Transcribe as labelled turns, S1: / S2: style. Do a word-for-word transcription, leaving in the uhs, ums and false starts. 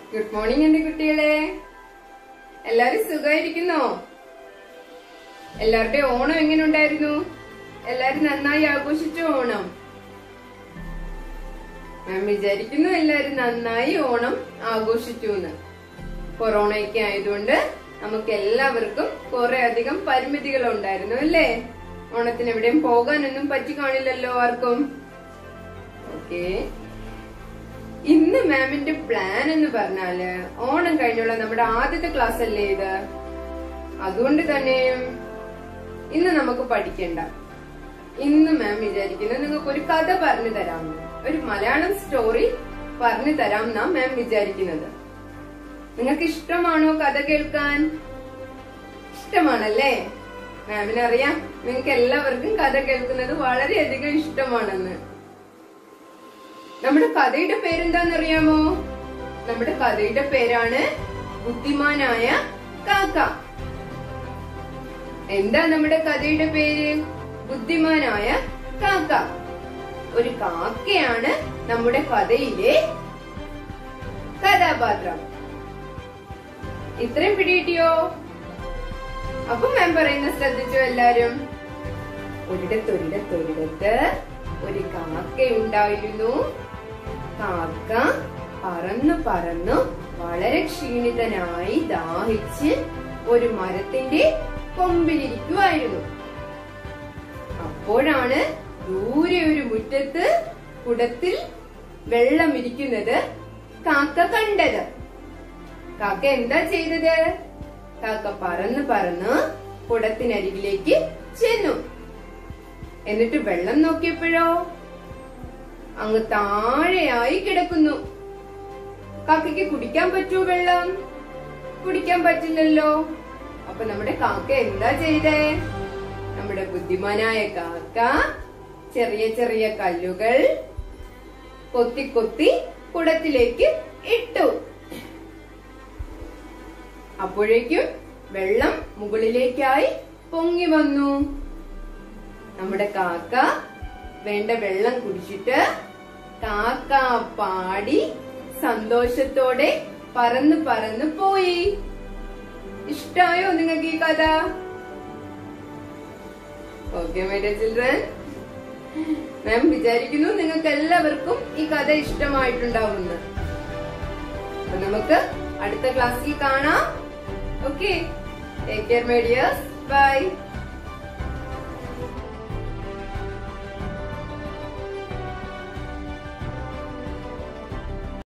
S1: Good morning എന്റെ കുട്ടികളെ. എല്ലാരും സുഖമായിരിക്കുന്നോ? എല്ലാവരുടെയും ഓണം എങ്ങനെ ഉണ്ടായിരുന്നു? എല്ലാരും നന്നായി ആഘോഷിച്ചോ ഓണം? ഞാൻ വിചാരിക്കുന്നു എല്ലാരും നന്നായി ഓണം ആഘോഷിച്ചു എന്ന്. കൊറോണയൊക്കെ ആയതുകൊണ്ട് നമുക്ക് എല്ലാവർക്കും കുറെ അധികം പരിമിതികൾ ഉണ്ടായിരുന്നു അല്ലേ? ഓണത്തിന് എവിടെയും പോകാനൊന്നും പറ്റി കാണില്ലല്ലോ ആർക്കും. ഓക്കെ, ഇന്ന് മാമിന്റെ പ്ലാൻ എന്ന് പറഞ്ഞാല് ഓണം കഴിഞ്ഞുള്ള നമ്മുടെ ആദ്യത്തെ ക്ലാസ് അല്ലേ ഇത്. അതുകൊണ്ട് തന്നെ ഇന്ന് നമുക്ക് പഠിക്കണ്ട. ഇന്ന് മാം വിചാരിക്കുന്നത് നിങ്ങൾക്ക് ഒരു കഥ പറഞ്ഞു തരാമെന്ന്, ഒരു മലയാളം സ്റ്റോറി പറഞ്ഞു തരാം എന്നാ മാം വിചാരിക്കുന്നത്. നിങ്ങൾക്ക് ഇഷ്ടമാണോ കഥ കേൾക്കാൻ? ഇഷ്ടമാണല്ലേ? മാമിനറിയാം നിങ്ങൾക്ക് എല്ലാവർക്കും കഥ കേൾക്കുന്നത് വളരെയധികം ഇഷ്ടമാണെന്ന്. നമ്മുടെ കഥയുടെ പേരെന്താന്നറിയാമോ? നമ്മുടെ കഥയുടെ പേരാണ് ബുദ്ധിമാനായ കാക്ക. എന്താ നമ്മുടെ കഥയുടെ പേര്? ബുദ്ധിമാനായ കാക്ക. ഒരു കാക്കയാണ് നമ്മുടെ കഥയിലെ കഥാപാത്രം. ഇത്രയും പിടികിട്ടിയോ? അപ്പൊ മാം പറയുന്ന ശ്രദ്ധിച്ചോ എല്ലാരും? ഒരിടത്തൊരിടത്തൊരിടത്ത് ഒരു കാക്കയുണ്ടായിരുന്നു. കാക്ക പറന്നു പറന്നു വളരെ ക്ഷീണിതനായി ദാഹിച്ച് ഒരു മരത്തിന്റെ കൊമ്പിലിരിക്കുമായിരുന്നു. അപ്പോഴാണ് ദൂരെ ഒരു മുറ്റത്ത് കുടത്തിൽ വെള്ളം ഇരിക്കുന്നത് കാക്ക കണ്ടത്. കാക്ക എന്താ ചെയ്തത്? കാക്ക പറന്ന് പറന്ന് കുടത്തിനരികിലേക്ക് ചെന്നു. എന്നിട്ട് വെള്ളം നോക്കിയപ്പോഴോ അങ്ങ് താഴെയായി കിടക്കുന്നു. കാക്കയ്ക്ക് കുടിക്കാൻ പറ്റുമോ വെള്ളം? കുടിക്കാൻ പറ്റില്ലല്ലോ. അപ്പൊ നമ്മുടെ കാക്ക എന്താ ചെയ്തേ? നമ്മുടെ ബുദ്ധിമാനായ കാക്ക ചെറിയ ചെറിയ കല്ലുകൾ കൊത്തി കൊത്തി കുടത്തിലേക്ക് ഇട്ടു. അപ്പോഴേക്കും വെള്ളം മുകളിലേക്കായി പൊങ്ങി വന്നു. നമ്മുടെ കാക്ക വേണ്ട വെള്ളം കുടിച്ചിട്ട് കാക്ക പാടി സന്തോഷത്തോടെ പറന്ന് പറന്ന് പോയി. ഇഷ്ടായോ നിങ്ങൾക്ക് ഈ കഥ? Okay my dear children, ma'am വിചാരിക്കുന്നു നിങ്ങൾക്ക് എല്ലാവർക്കും ഈ കഥ ഇഷ്ടമായിട്ടുണ്ടാവുമെന്ന്. അപ്പൊ നമുക്ക് അടുത്ത ക്ലാസ്സിൽ കാണാം. Okay, take care my dears. By.